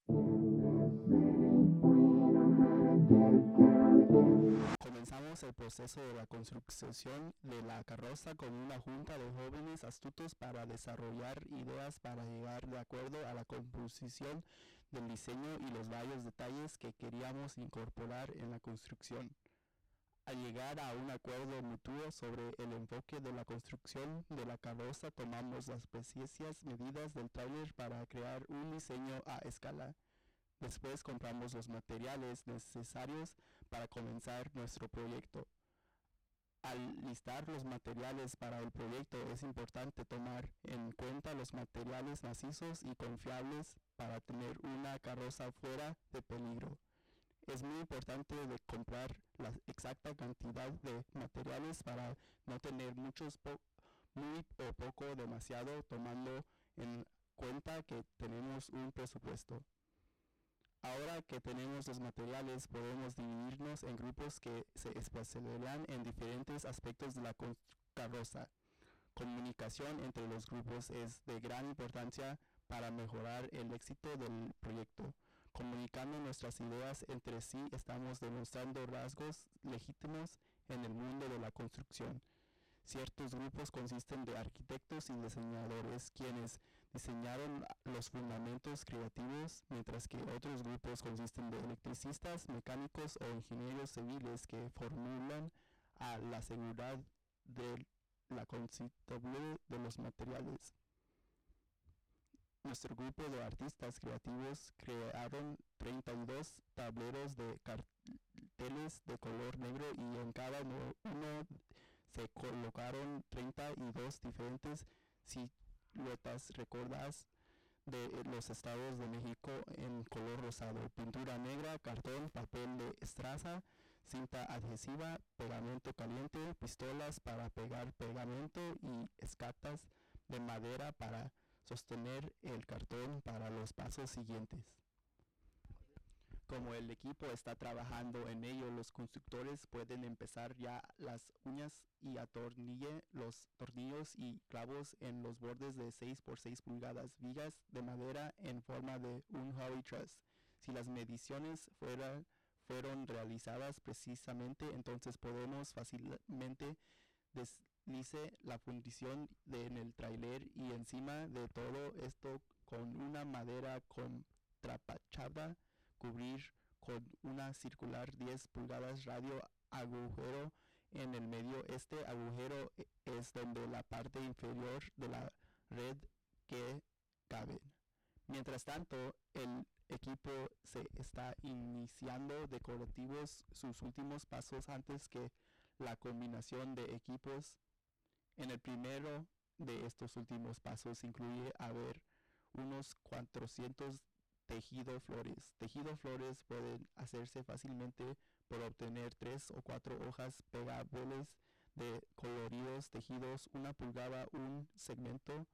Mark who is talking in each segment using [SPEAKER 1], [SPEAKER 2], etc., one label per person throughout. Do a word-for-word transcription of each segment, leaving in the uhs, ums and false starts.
[SPEAKER 1] Comenzamos el proceso de la construcción de la carroza con una junta de jóvenes astutos para desarrollar ideas para llegar de acuerdo a la composición del diseño y los varios detalles que queríamos incorporar en la construcción. Al llegar a un acuerdo mutuo sobre el enfoque de la construcción de la carroza, tomamos las precisas medidas del tráiler para crear un diseño a escala. Después compramos los materiales necesarios para comenzar nuestro proyecto. Al listar los materiales para el proyecto es importante tomar en cuenta los materiales macizos y confiables para tener una carroza fuera de peligro. Es muy importante de comprar la exacta cantidad de materiales para no tener muchos, po- muy o poco demasiado, tomando en cuenta que tenemos un presupuesto. Ahora que tenemos los materiales, podemos dividirnos en grupos que se especializarán en diferentes aspectos de la carroza. Comunicación entre los grupos es de gran importancia para mejorar el éxito del proyecto. Comunicando nuestras ideas entre sí, estamos demostrando rasgos legítimos en el mundo de la construcción. Ciertos grupos consisten de arquitectos y diseñadores quienes diseñaron los fundamentos creativos, mientras que otros grupos consisten de electricistas, mecánicos o ingenieros civiles que formulan a la seguridad de la constitución de los materiales. Nuestro grupo de artistas creativos crearon treinta y dos tableros de carteles de color negro y en cada uno se colocaron treinta y dos diferentes siluetas recordadas de los estados de México en color rosado, pintura negra, cartón, papel de estraza, cinta adhesiva, pegamento caliente, pistolas para pegar pegamento y escatas de madera para sostener el cartón para los pasos siguientes. Como el equipo está trabajando en ello, los constructores pueden empezar ya las uñas y atornille los tornillos y clavos en los bordes de seis por seis pulgadas, vigas de madera en forma de un Holly truss. Si las mediciones fuera, fueron realizadas precisamente, entonces podemos fácilmente deslice la fundición de, en el tráiler y encima de todo esto con una madera contrapachada cubrir con una circular diez pulgadas radio agujero en el medio. Este agujero es donde la parte inferior de la red que cabe. Mientras tanto, el equipo se está iniciando decorativos sus últimos pasos antes que la combinación de equipos. En el primero de estos últimos pasos incluye haber unos cuatrocientos tejido flores. Tejido flores pueden hacerse fácilmente por obtener tres o cuatro hojas pegables de coloridos tejidos, una pulgada, un segmento,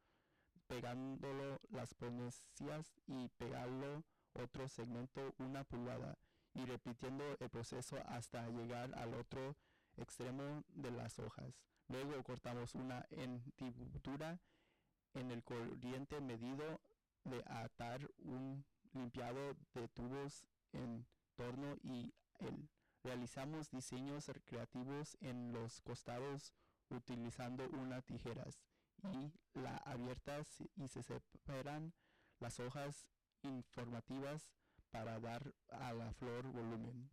[SPEAKER 1] pegándolo las ponecias y pegarlo otro segmento, una pulgada, y repitiendo el proceso hasta llegar al otro extremo de las hojas. Luego cortamos una hendidura en el corriente medido de atar un limpiado de tubos en torno y él. Realizamos diseños creativos en los costados utilizando unas tijeras y la abiertas y se separan las hojas informativas para dar a la flor volumen.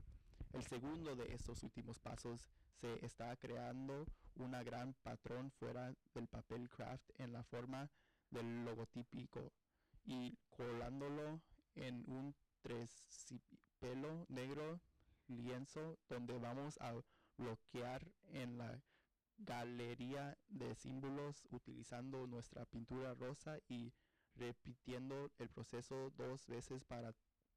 [SPEAKER 1] El segundo de estos últimos pasos se está creando una gran patrón fuera del papel craft en la forma del logotípico y colándolo en un terciopelo negro lienzo donde vamos a bloquear en la galería de símbolos utilizando nuestra pintura rosa y repitiendo el proceso dos veces para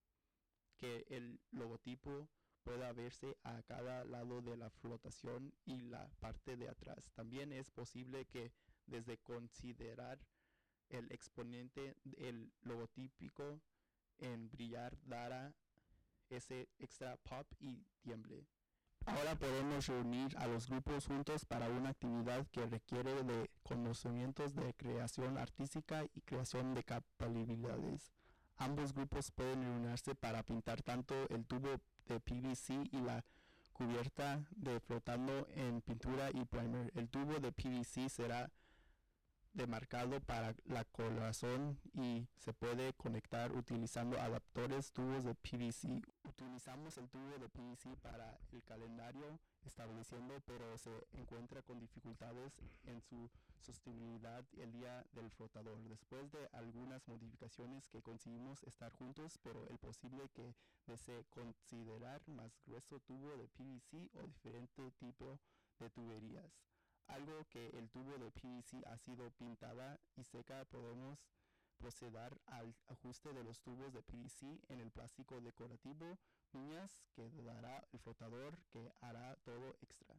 [SPEAKER 1] que el logotipo pueda verse a cada lado de la flotación y la parte de atrás. También es posible que desde considerar el exponente el logotípico en brillar dará ese extra pop y tiemble. Ahora podemos reunir a los grupos juntos para una actividad que requiere de conocimientos de creación artística y creación de capacidades. Ambos grupos pueden reunirse para pintar tanto el tubo de P V C y la cubierta de flotando en pintura y primer. El tubo de P V C será demarcado para la coloración y se puede conectar utilizando adaptadores tubos de P V C. Utilizamos el tubo de P V C para el calendario estableciendo, pero se encuentra con dificultades en su sostenibilidad el día del flotador. Después de algunas modificaciones que conseguimos estar juntos, pero es posible que desee considerar más grueso tubo de P V C o diferente tipo de tuberías. Algo que el tubo de P V C ha sido pintada y seca, podemos proceder al ajuste de los tubos de P V C en el plástico decorativo, uñas que dará el flotador que hará todo extra.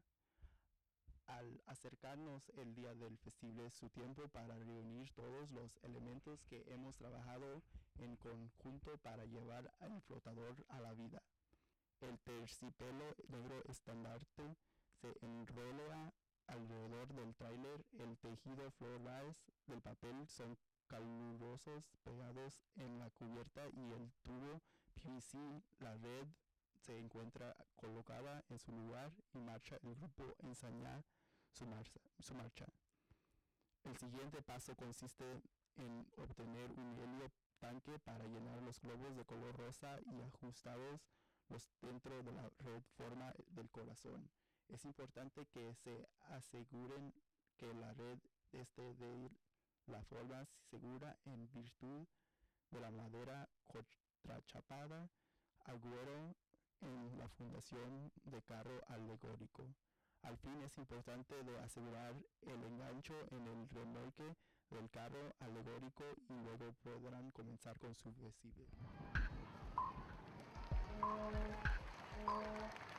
[SPEAKER 1] Al acercarnos el día del festival es su tiempo para reunir todos los elementos que hemos trabajado en conjunto para llevar el flotador a la vida. El terciopelo negro estandarte se enrola alrededor del tráiler. El tejido floral del papel son calurosos pegados en la cubierta y el tubo P V C, la red se encuentra colocada en su lugar y marcha el grupo ensaya su marcha, su marcha. El siguiente paso consiste en obtener un helio tanque para llenar los globos de color rosa y ajustados los dentro de la red forma del corazón. Es importante que se aseguren que la red esté de la forma segura en virtud de la madera contrachapada, agüero en la fundación de carro alegórico. Al fin es importante de asegurar el engancho en el remolque del carro alegórico y luego podrán comenzar con su vestible.